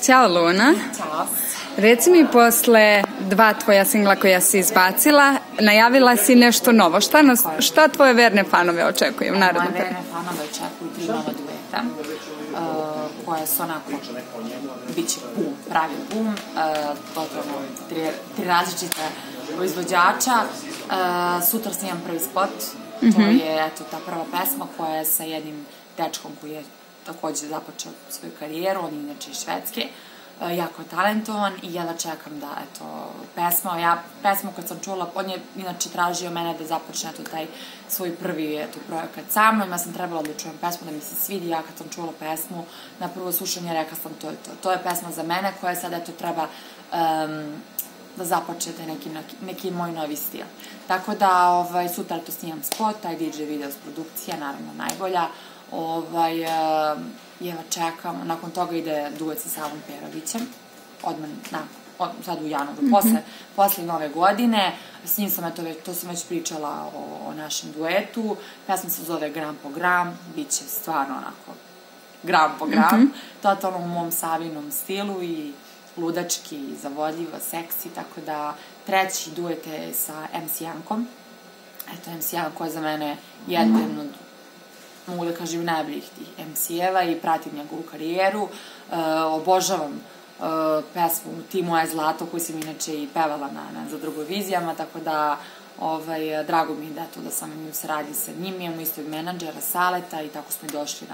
Ćao Luna. Ćao. Reci mi, posle 2 tvoja singla koja si izbacila, najavila si nešto novo. Šta tvoje verne fanove očekuju u narednom periodu? Moje verne fanove očekuju 3 nova dueta, koja su onako, bit će boom, pravi boom, totalno 3 različita izvođača. Sutra snimam prvi spot, to je ta prva pesma koja je sa jednim dečkom koji je takođe započeo svoju karijeru, on je inače iz Švedske, jako talentovan i ja da čekam da, pesmu kad sam čula, on je inače tražio mene da započne taj svoj prvi projekat sa mnom, ja sam trebala da čujem pesmu, da mi se svidi, ja kad sam čula pesmu, na prvo slušanje rekla sam to je pesma za mene koja sad treba da započete neki moj novi stil. Tako da sutra to snimam spot, taj DJ video s produkcija, naravno najbolja, Jeva čekam, nakon toga ide duet sa Savom Perovićem, odmah, sad u januaru, posle nove godine, s njim sam, to sam već pričala o našem duetu, pesma se zove Gram po gram, bit će stvarno onako gram po gram, totalno u mom Savinom stilu i ludački, zavodljivo, seksi, tako da treći duet je sa MC Jankom, MC Janko je za mene jedan od, mogu da kažem, najboljih tih MC-eva i pratim njegovu karijeru. Obožavam pesmu Ti moje zlato, koju sam inače i pevala za Drugovizijama, tako da drago mi je da sam u saradnji sa njim, imamo istog menadžera, Saleta, i tako smo i došli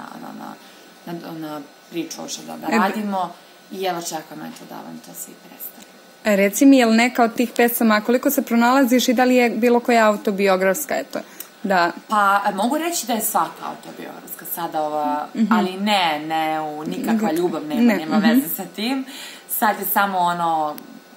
na priču da radimo i evo čekam da vam to svi predstavim. Reci mi, je li neka od tih pesama, koliko se pronalaziš i da li je bilo koja autobiografska, Da. Pa, mogu reći da je svaka autobiografska sada ali ne, nikakva ljubav nema veze sa tim. Sad je samo ono,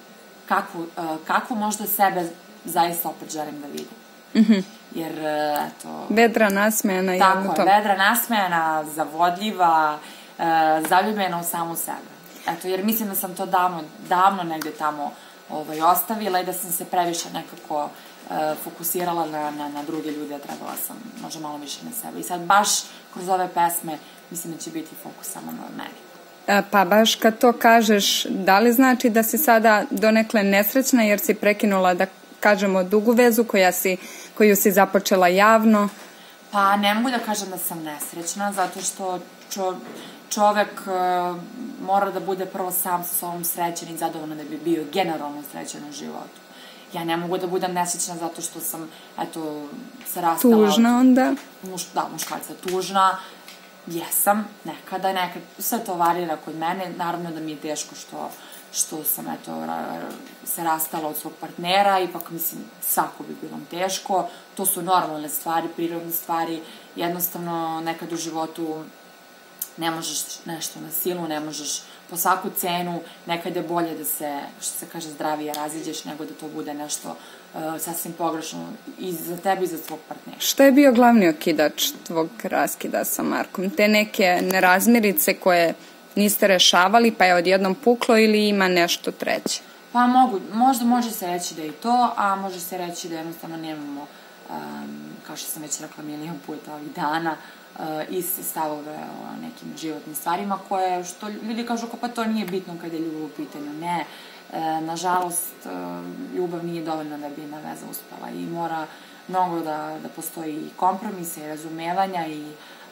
kako možda sebe zaista opet želim da vidim. Jer, eto... Vedra, nasmejana. Tako, vedra, nasmejana, zavodljiva, zaljubljena u samu sebe. Eto, jer mislim da sam to davno negde tamo ostavila i da sam se previše nekako fokusirala na druge ljude, trebala sam možda malo više na sebe. I sad baš kroz ove pesme mislim da će biti fokus samo na meni. Pa baš kad to kažeš, da li znači da si sada donekle nesrećna jer si prekinula, da kažemo, dugu vezu koju si započela javno? Pa ne mogu da kažem da sam nesrećna, zato što čovek mora da bude prvo sam sa sobom srećen i zadovoljno da bi bio generalno srećen u životu. Ja ne mogu da budem nesrećna zato što sam, se rastala... Tužna onda? Da, muškarca tužna. Jesam, nekada, sve to varira kod mene. Naravno da mi je teško što sam, se rastala od svog partnera. Ipak, mislim, svako bi bilo teško. To su normalne stvari, prirodne stvari. Jednostavno, nekad u životu ne možeš nešto na silu, ne možeš po svaku cenu, nekada je bolje da se, što se kaže, zdravije raziđeš nego da to bude nešto sasvim pogrešno i za tebe i za svog partnera. Šta je bio glavni okidač tvog raskida sa Markom? Te neke nerazmirice koje niste rešavali pa je odjednom puklo ili ima nešto treće? Pa možda može se reći da je i to, a može se reći da jednostavno nemamo, kao što sam već rekla milion puta ovih dana, iste stavove o nekim životnim stvarima koje, što ljudi kažu pa to nije bitno kada je ljubav u pitanju. Ne, nažalost, ljubav nije dovoljna da bi jedna veza uspela i mora mnogo da postoji i kompromisa i razumevanja i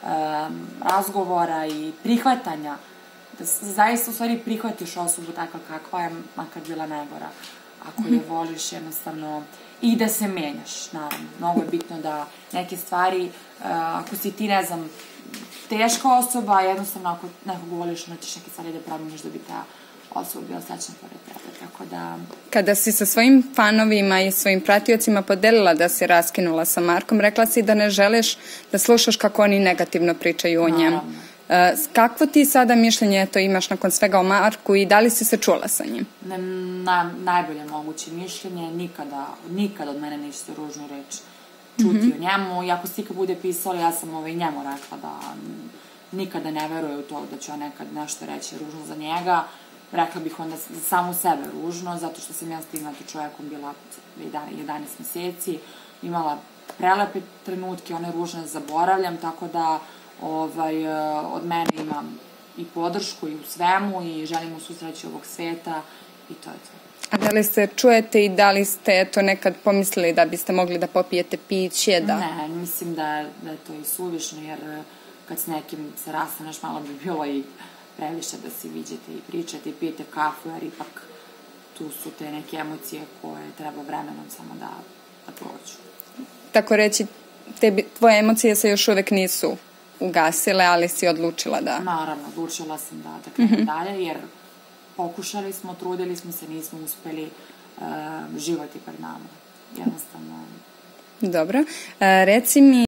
razgovora i prihvatanja, da zaista u stvari prihvatiš osobu takva kakva je, makar bila najgora, ako je voliš jednostavno, i da se menjaš, naravno. Mnogo je bitno da neke stvari, ako si ti, ne znam, teška osoba, jednostavno ako nekog voliš, onda ćeš neke stvari da promeniš da bi ta osoba bila srećna pored tebe, tako da... Kada si sa svojim fanovima i svojim pratiocima podelila da si raskinula sa Markom, rekla si da ne želiš da slušaš kako oni negativno pričaju o njemu. Kakvo ti sada mišljenje imaš nakon svega o Marku i da li si se čula sa njim? Najbolje moguće mišljenje, nikada od mene nećete ružnu reč čuti o njemu. I ako si ikad bude pisala, ja sam njemu rekla da nikada ne veruje u to da ću ja nekad nešto reći ružno za njega. Rekla bih onda za samu sebe ružno, zato što sam ja s tim čovjekom bila 11 meseci, imala prelepe trenutke, one ružne zaboravljam, tako da od mene ima i podršku i u svemu i želim mu svu sreću ovog sveta i to je to. A da li se čujete i da li ste to nekad pomislili da biste mogli da popijete piće? Ne, mislim da je to i suvišno, jer kad s nekim se rastaneš, malo bi bilo i previše da si viđete i pričate i pijete kafu, jer ipak tu su te neke emocije koje treba vremenom samo da prođu. Tako reći, tvoje emocije se još uvek nisu ugasile, ali si odlučila da... Naravno, odlučila sam da krenem dalje, jer pokušali smo, trudili smo se, nismo uspeli, život je pred nama. Jednostavno... Dobro. Reci mi,